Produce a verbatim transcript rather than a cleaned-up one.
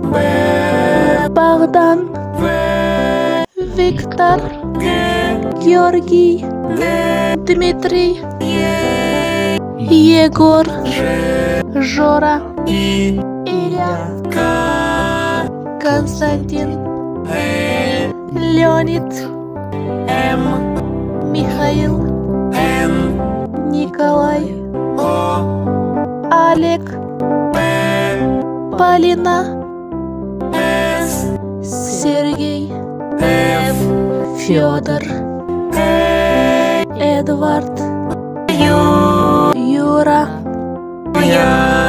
Б, Богдан, В, Виктор, Г, Георгий, Д, Дмитрий, Е, Егор, Ж, Жора, И, Илья, К, Константин, Л, Леонид, М, Михаил, Н, Николай, О, Олег, П, Полина, С, Сергей, Ф, Федор, Э, Эдвард, Ю, Юра, Я.